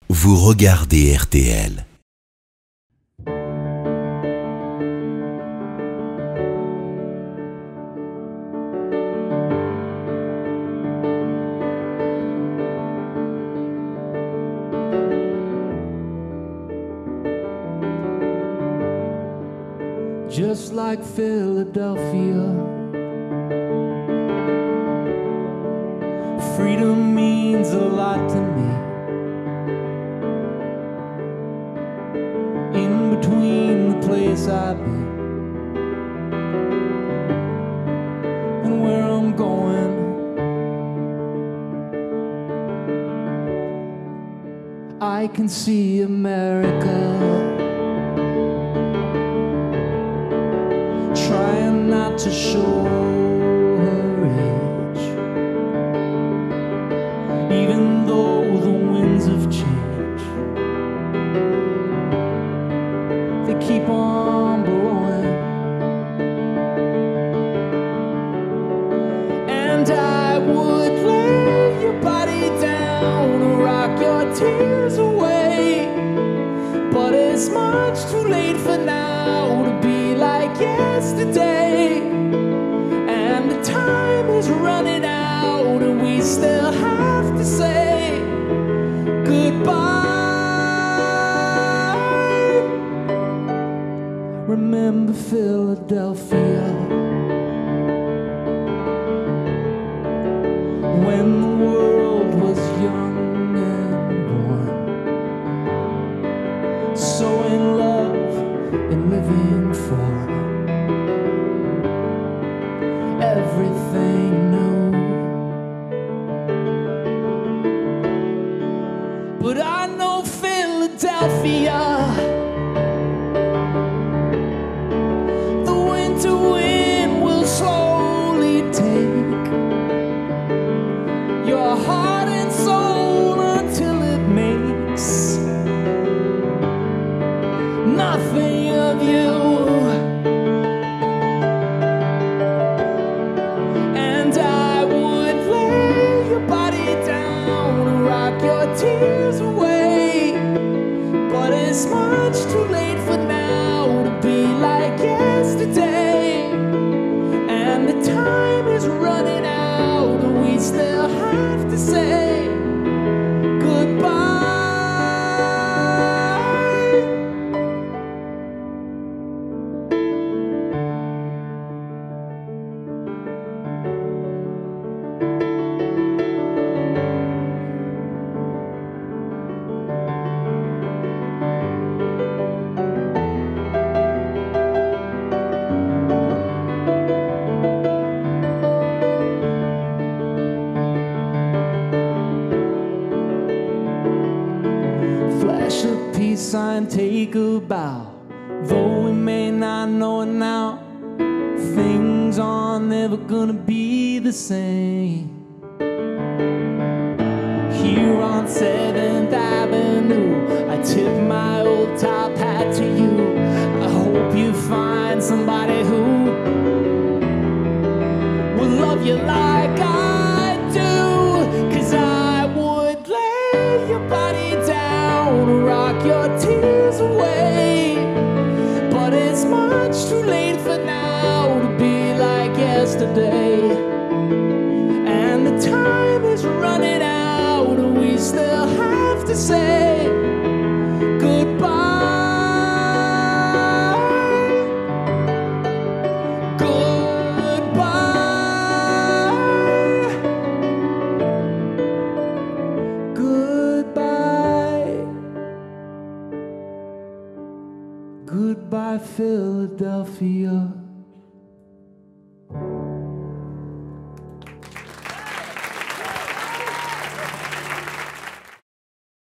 Vous regardez RTL. Just like Philadelphia, freedom means a lot to me. In between the place I've been and where I'm going, I can see America trying not to show her age, even though the winds of change, they keep on blowing. And I would lay your body down and rock your tears away, but it's much too late for now to be like yesterday, and the time is running out and we still have to say goodbye. Remember Philadelphia, when the world was young and born, so in love and living for everything new. But I know Philadelphia, the winter wind will slowly take your heart and soul until it makes nothing of you. Tears away, but it's much too late for now to be like yesterday, and the time is running out and we still have to say goodbye. Flash a peace sign, take a bow. Though we may not know it now, things are never gonna be the same. Here on 7th Avenue, I tip my old top hat to you. I hope you find somebody who will love you like I do, 'cause I would lay your body down, rock your tears away, but it's much too late for now to be like yesterday, and the time is running out and we still have to say goodbye. Goodbye. Goodbye. Goodbye, Philadelphia.